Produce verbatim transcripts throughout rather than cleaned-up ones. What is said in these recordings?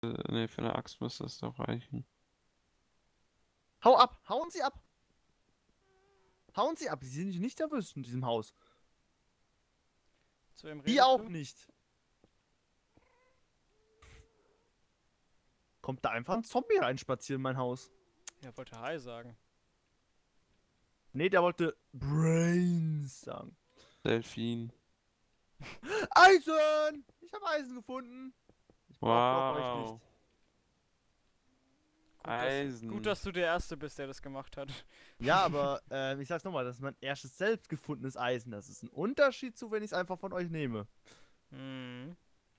müsste, ne, für eine Axt müsste es doch reichen. Hau ab! Hauen Sie ab! Hauen Sie ab! Sie sind nicht erwischt in diesem Haus. Zu wem Die redest auch du? nicht. Kommt da einfach ein Zombie reinspazieren in mein Haus? Er wollte Hi sagen. Nee, der wollte Brains sagen. Delfin. Eisen! Ich habe Eisen gefunden. Ich brauche doch euch nicht. Wow. Gut dass, Eisen. gut, dass du der Erste bist, der das gemacht hat. Ja, aber äh, ich sag's nochmal, das ist mein erstes selbst gefundenes Eisen. Das ist ein Unterschied zu, wenn ich es einfach von euch nehme. Hm.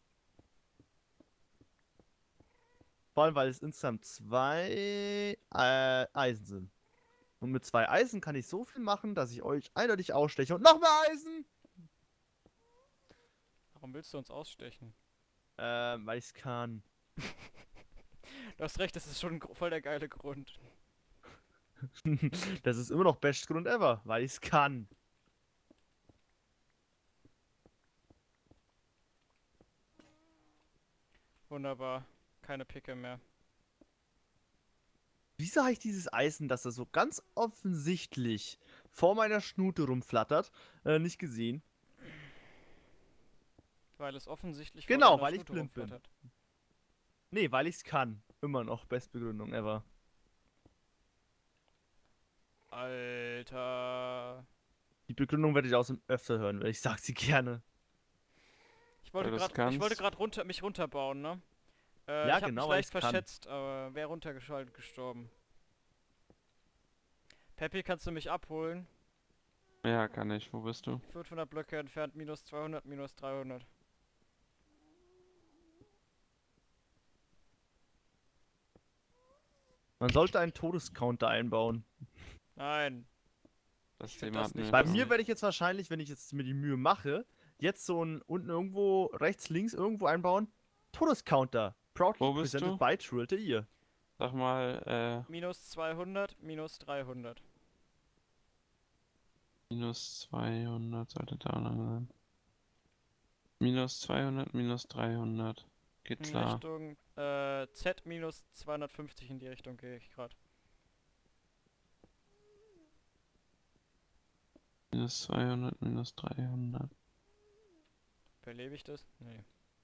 Vor allem, weil es insgesamt zwei äh, Eisen sind. Und mit zwei Eisen kann ich so viel machen, dass ich euch eindeutig aussteche. Und noch mehr Eisen! Warum willst du uns ausstechen? Ähm, weil ich's kann. Du hast recht, das ist schon ein gro- voll der geile Grund. Das ist immer noch best Grund ever, weil ich's kann. Wunderbar. Keine Picke mehr. Wieso habe ich dieses Eisen, das da so ganz offensichtlich vor meiner Schnute rumflattert, äh, nicht gesehen? Weil es offensichtlich vor Genau, deiner weil ich Schnute blind bin. rumflattert. Nee, weil ich's kann. Immer noch Bestbegründung ever. Alter. Die Begründung werdet ihr aus dem öfter hören, weil ich sag sie gerne. Ich wollte Weil du's gerade, ich wollte kannst. gerade runter, mich runterbauen, ne? Äh, Ja, ich habe genau, mich weil leicht ich's kann. verschätzt, aber wäre runtergeschaltet gestorben. Peppi, kannst du mich abholen? Ja, kann ich. Wo bist du? fünfhundert Blöcke entfernt, minus zweihundert, minus dreihundert. Man sollte einen Todescounter einbauen. Nein. Das Ich find Thema das hatten wir nicht Bei noch lustig. mir nicht. werde ich jetzt wahrscheinlich, wenn ich jetzt mir die Mühe mache, jetzt so ein unten irgendwo, rechts, links irgendwo einbauen. Todescounter. Proudly Wo bist presented du? by Trill Ear. Sag mal, Minus zweihundert, minus dreihundert. äh, minus zweihundert sollte da lang sein. Minus zweihundert, minus dreihundert. Geht In klar. Richtung äh, Z minus zweihundertfünfzig in die Richtung gehe ich gerade. Minus zweihundert, minus dreihundert. Überlebe ich das? Nee.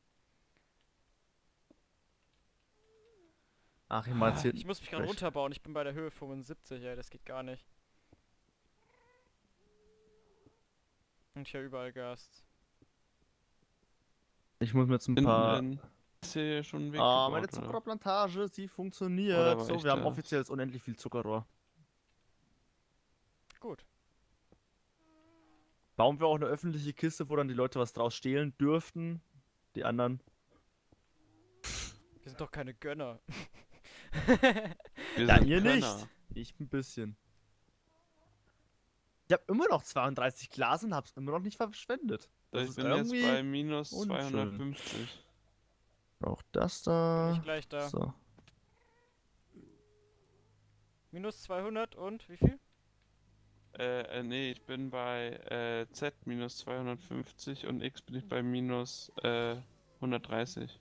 Ach, ich mal jetzt hier. Ich muss mich gerade Fresh. runterbauen, ich bin bei der Höhe fünfundsiebzig, ey, das geht gar nicht. Und hier überall Gast. Ich muss mir jetzt ein Hinten paar. in- Ist hier schon ein Weg Ah, meine gebaut, oder? Zuckerplantage, sie Oder funktioniert. war So, ich wir haben das? offiziell jetzt unendlich viel Zuckerrohr. Gut. Bauen wir auch eine öffentliche Kiste, wo dann die Leute was draus stehlen dürften? Die anderen. Wir sind doch keine Gönner. Wir Ja, sind ihr Könner. nicht. Ich ein bisschen. Ich habe immer noch zweiunddreißig Glas und hab's immer noch nicht verschwendet. Das Ich ist bin jetzt irgendwie. bei minus unschön. zweihundertfünfzig. Auch das Bin da. ich gleich da. So. Minus zweihundert und wie viel? Äh, äh, nee, ich bin bei äh, Z minus zweihundertfünfzig und X bin ich bei minus äh, hundertdreißig.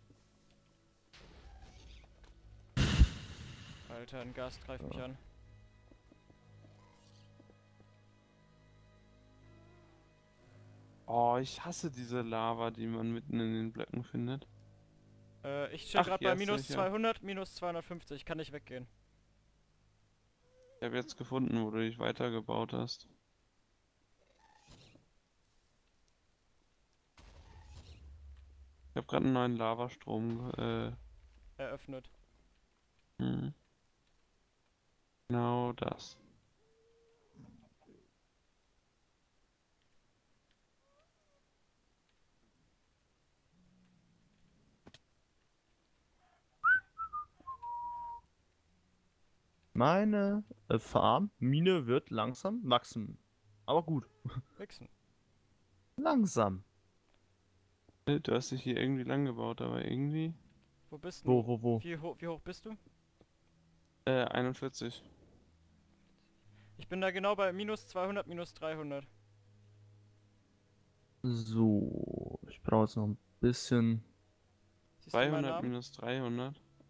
Alter, ein Gast greift mich an. Oh, ich hasse diese Lava, die man mitten in den Blöcken findet. Äh, ich stehe Ach, gerade hier bei hast du minus mich, ja. zweihundert, minus zweihundertfünfzig. Ich kann nicht weggehen. Ich habe jetzt gefunden, wo du dich weitergebaut hast. Ich habe gerade einen neuen Lavastrom. Äh, Eröffnet. hm. Genau das. Meine äh, Farm, Mine wird langsam wachsen. Aber gut. Wichsen. Langsam. Äh, Du hast dich hier irgendwie lang gebaut, aber irgendwie. Wo bist Wo, du? wo, wo? Wie, ho wie hoch bist du? Äh, einundvierzig. Ich bin da genau bei minus zweihundert, minus dreihundert. So. Ich brauche jetzt noch ein bisschen. Siehst du meinen zweihundert Namen? minus dreihundert.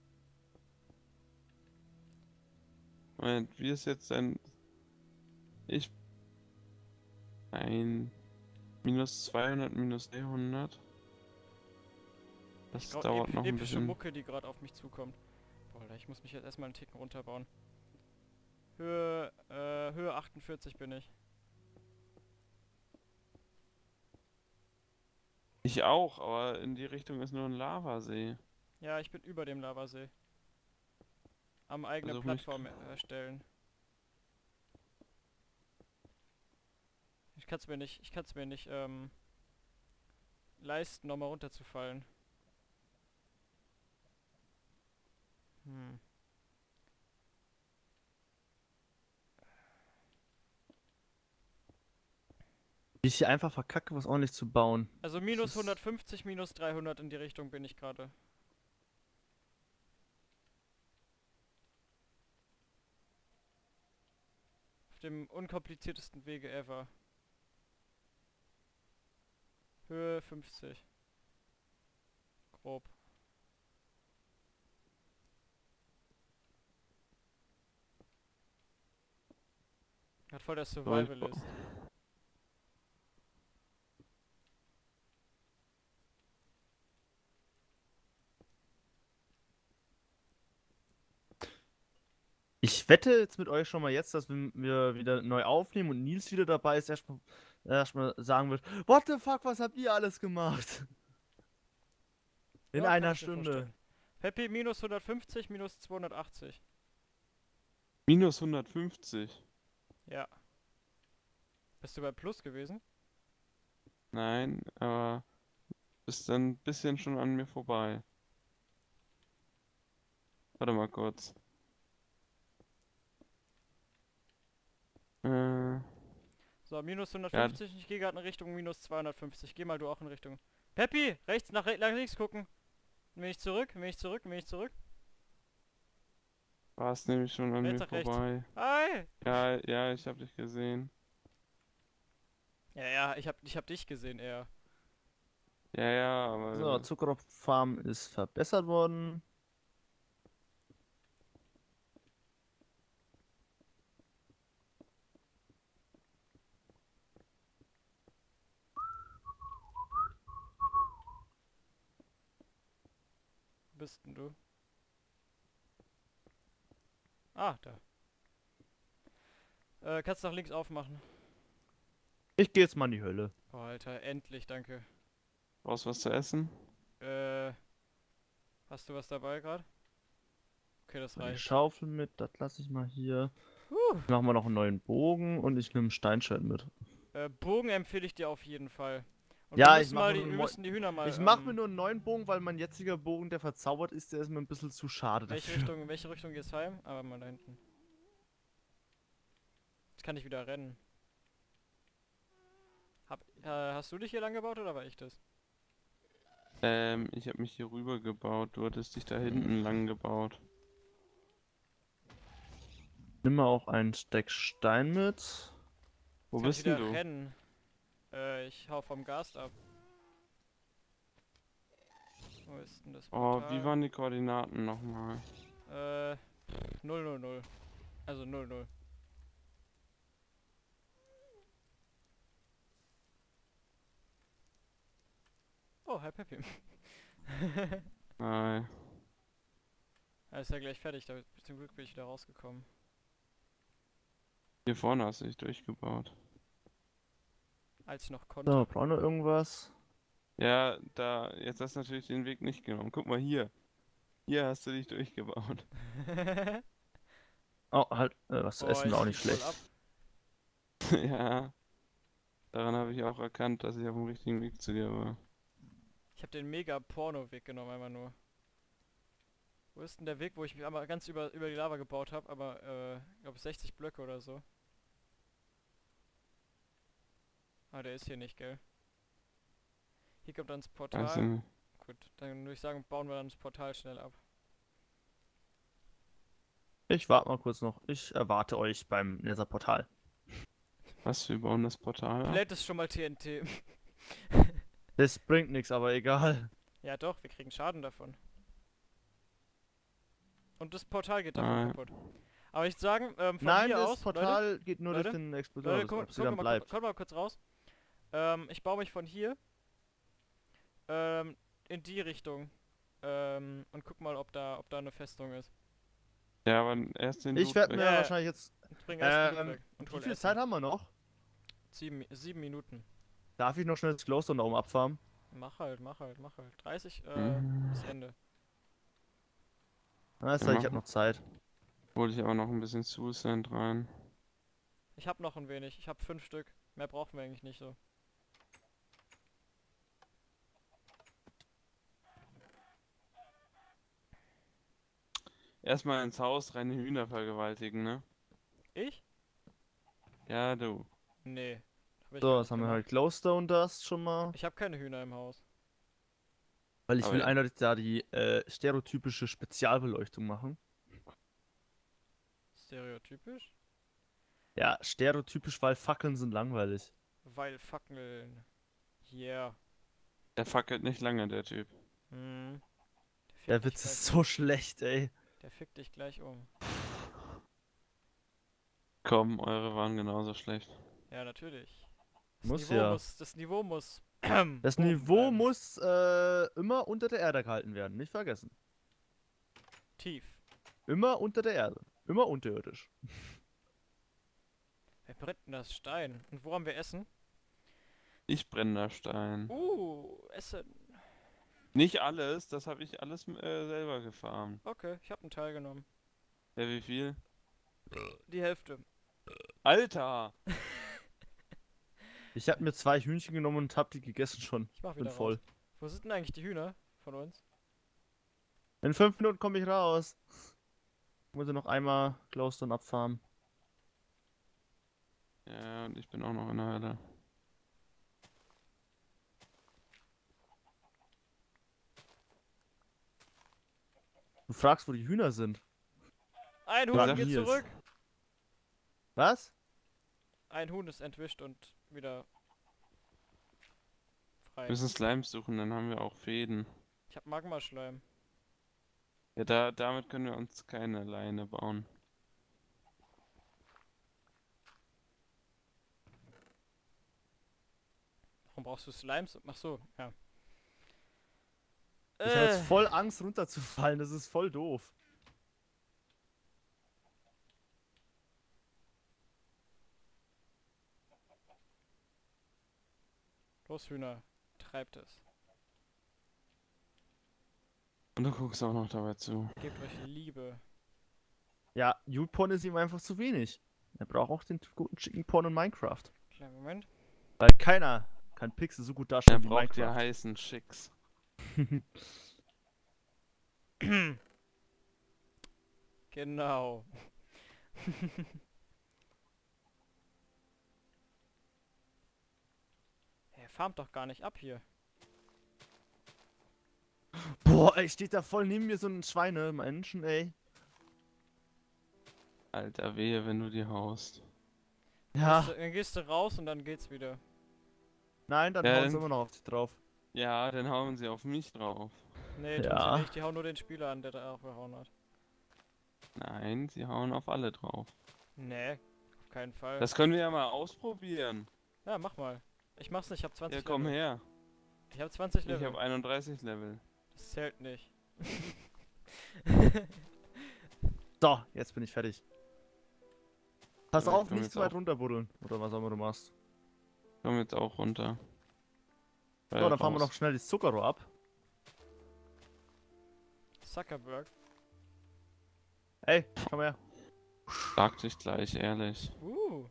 Moment, wie ist jetzt denn... Ich... Ein... Minus zweihundert, minus dreihundert. Das Grau- dauert ep- noch ein epische bisschen. Mucke, die gerade auf mich zukommt. Boah, Alter, ich muss mich jetzt erstmal einen Ticken runterbauen. Höhe, äh, Höhe achtundvierzig bin ich. Ich auch, aber in die Richtung ist nur ein Lavasee. Ja, ich bin über dem Lavasee. Am eigene Versuch mich- Plattform erstellen. Ich kann's mir nicht, ich kann's mir nicht, ähm, leisten, nochmal runterzufallen. Hm. Wie ich hier einfach verkacke, was ordentlich zu bauen. Also minus ist- hundertfünfzig, minus dreihundert in die Richtung bin ich gerade. Auf dem unkompliziertesten Wege ever. Höhe fünfzig. Grob. Hat voll der Survivalist. Ich wette jetzt mit euch schon mal jetzt, dass wenn wir wieder neu aufnehmen und Nils wieder dabei ist, erstmal erstmal sagen wird, What the fuck, was habt ihr alles gemacht? In Ja, kann einer ich mir Stunde. vorstellen. Peppy minus hundertfünfzig, minus zweihundertachtzig. Minus hundertfünfzig. Ja. Bist du bei Plus gewesen? Nein, aber bist dann ein bisschen schon an mir vorbei. Warte mal kurz. Äh, So, minus hundertfünfzig, ich gehe gerade in Richtung minus zweihundertfünfzig. Geh mal du auch in Richtung. Peppy, rechts nach, re nach links gucken. Bin ich zurück, bin ich zurück, bin ich zurück. warst nämlich schon an Rechts mir nach rechts. vorbei. Hi! Ja, ja, ich hab dich gesehen. Ja, ja, ich hab, ich hab dich gesehen eher. Ja, ja, aber So, Zuckerfarm ist verbessert worden. Wo bist denn du? Ah, da. Äh, kannst nach links aufmachen. Ich gehe jetzt mal in die Hölle. Oh, Alter, endlich, danke. brauchst was zu essen? Äh, hast du was dabei gerade? Okay, das Die reicht. Schaufel mit, das lasse ich mal hier. Huh. Machen wir noch einen neuen Bogen und ich nehme ein Steinschwert mit. Äh, Bogen empfehle ich dir auf jeden Fall. Und Ja, wir ich müssen mach mal mir die, nur wir mo- müssen die Hühner mal. Ich mache ähm, mir nur einen neuen Bogen, weil mein jetziger Bogen, der verzaubert ist, der ist mir ein bisschen zu schade Welche dafür. Richtung, in welche Richtung geht's heim? Aber mal da hinten. Jetzt kann ich wieder rennen. Hab, äh, hast du dich hier lang gebaut oder war ich das? Ähm, ich habe mich hier rüber gebaut. Du hattest dich da hinten lang gebaut. Nimm mal auch einen Stack Stein mit. Wo Jetzt bist kann ich denn wieder du? rennen. Äh, ich hau vom Gast ab. Wo ist denn das Oh, Portal? wie waren die Koordinaten nochmal? Äh, pff, null null null. Also null null. Oh, hi Peppy. Nein. Er ist ja gleich fertig, da, zum Glück bin ich wieder rausgekommen. Hier vorne hast du dich durchgebaut. Als ich noch konnte. So, brauchen wir irgendwas? Ja, da, jetzt hast du natürlich den Weg nicht genommen. Guck mal hier. Hier hast du dich durchgebaut. Oh, halt, äh, was zu Boah, essen ich war auch nicht lieg voll schlecht. ab. Ja. Daran habe ich auch erkannt, dass ich auf dem richtigen Weg zu dir war. Ich habe den mega Porno-Weg genommen, einmal nur. Wo ist denn der Weg, wo ich mich einmal ganz über, über die Lava gebaut habe, aber, äh, ich glaube sechzig Blöcke oder so. Ah, der ist hier nicht, gell? Hier kommt dann das Portal. Weiß ich nicht. Gut, dann würde ich sagen, bauen wir dann das Portal schnell ab. Ich warte mal kurz noch. Ich erwarte euch beim Nether-Portal. Was, wir bauen das Portal ab? Lädt es schon mal T N T. Das bringt nichts, aber egal. Ja doch, wir kriegen Schaden davon. Und das Portal geht davon Ah. kaputt. Aber ich sagen, ähm, von Nein, hier das aus, Portal Leute, geht nur Leute, durch den Leute, Explosion, guck, ob sie guck dann mal, bleibt. Kommt, kommt mal kurz raus. Ähm, ich baue mich von hier ähm, in die Richtung ähm, und guck mal, ob da, ob da eine Festung ist. Ja, aber erst den Ich Loot werde weg. mir Ja, wahrscheinlich jetzt... Ich bring erst den Loot Ähm, weg und wie hol viel Essen. Zeit haben wir noch? Sieben, Mi- sieben Minuten. Darf ich noch schnell das Glowstone da oben abfarmen? Mach halt, mach halt, mach halt. dreißig äh, Mhm. bis Ende. Alles Ja, klar, ich mach. habe noch Zeit. Hol ich aber noch ein bisschen Suicide rein. Ich hab noch ein wenig. Ich hab fünf Stück. Mehr brauchen wir eigentlich nicht so. Erstmal ins Haus rein die Hühner vergewaltigen, ne? Ich? Ja, du. Nee. Hab ich So, gar jetzt nicht haben wir gemacht. halt Glowstone das schon mal. Ich habe keine Hühner im Haus. Weil ich Aber will ja. eindeutig da die äh, stereotypische Spezialbeleuchtung machen. Stereotypisch? Ja, stereotypisch, weil Fackeln sind langweilig. Weil Fackeln. Yeah. Der fackelt nicht lange, der Typ. Hm. Der fickt Der dich Witz gleich ist um. so schlecht, ey. Der fickt dich gleich um. Komm, eure waren genauso schlecht. Ja, natürlich. Das Muss Niveau ja. muss. Das Niveau muss. Das oben Niveau bleiben. muss äh, immer unter der Erde gehalten werden, nicht vergessen. Tief. Immer unter der Erde. Immer unterirdisch. Wer brennt denn das Stein? Und wo haben wir Essen? Ich brenne Stein. Uh, Essen. Nicht alles, das habe ich alles äh, selber gefarmt. Okay, ich habe einen Teil genommen. Ja, wie viel? Die Hälfte. Alter! Ich habe mir zwei Hühnchen genommen und hab die gegessen schon. Ich mach Bin wieder voll. raus. Wo sind denn eigentlich die Hühner von uns? In fünf Minuten komme ich raus. Muss ich noch einmal Glowstone abfarmen. Ja, und ich bin auch noch in der Hölle. Du fragst, wo die Hühner sind. Ein Ja, Huhn, geht hier ist- zurück! Was? Ein Huhn ist entwischt und wieder frei. Wir müssen Slimes suchen, dann haben wir auch Fäden. Ich hab Magmaschleim. Ja, da, damit können wir uns keine Leine bauen. Warum brauchst du Slimes? Ach so, ja. Ich habe jetzt Äh, voll Angst runterzufallen. Das ist voll doof. Los Hühner, treibt es. Und du guckst auch noch dabei zu. Gebt euch Liebe. Ja, YouPorn ist ihm einfach zu wenig. Er braucht auch den guten Chicken Porn in Minecraft. Kleinen Moment. Weil keiner kann Pixel so gut Er darstellen wie braucht ja Minecraft. heißen Chicks. Genau. Er farmt doch gar nicht ab hier. Boah, ey, steht da voll neben mir so ein Schweinemenschen, ey. Alter, wehe, wenn du die haust. Ja, Gehst du, dann gehst du raus und dann geht's wieder. nein, dann Ja, hauen sie dann- immer noch auf dich drauf. Ja, dann hauen sie auf mich drauf. Nee, tun Ja. sie nicht. Die hauen nur den Spieler an, der da auch gehauen hat. Nein, sie hauen auf alle drauf. Nee, auf keinen Fall. Das können wir ja mal ausprobieren. Ja, mach mal. Ich mach's nicht, ich hab zwanzig Ja, komm Level. her. Ich hab zwanzig Ich Level. habe einunddreißig Level. Das zählt nicht. So, jetzt bin ich fertig. Pass Ja, auf, komm nicht jetzt zu weit auch. runterbuddeln. Oder was auch immer du machst. Komm jetzt auch runter. So, Äh, dann fahren wir raus. noch schnell das Zuckerrohr ab. Zuckerberg. Ey, komm her. Sag dich gleich, ehrlich. Uh.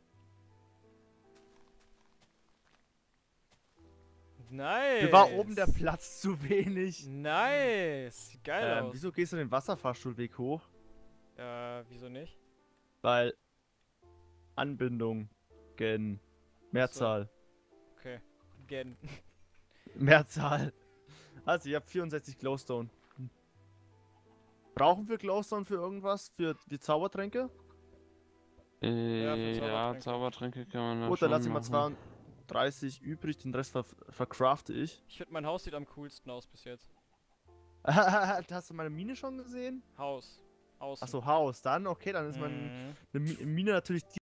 Nice. Mir war oben der Platz zu wenig. Nice. Sieht geil Ähm, aus. wieso gehst du den Wasserfahrstuhlweg hoch? Äh, wieso nicht? Weil Anbindung gen Mehrzahl. Okay. Gen. Mehrzahl. Also, ich habe vierundsechzig Glowstone. Hm. Brauchen wir Glowstone für irgendwas? Für die Zaubertränke? Äh, Ja, für ja, Zaubertränke. Zaubertränke kann man da Gut, schon dann lass ich mal machen. zweiunddreißig übrig, den Rest ver vercrafte ich. Ich finde, mein Haus sieht am coolsten aus bis jetzt. Hast du meine Mine schon gesehen? Haus. Außen. Achso, Haus. Dann, okay, dann ist man Mhm. eine Mi- Mine natürlich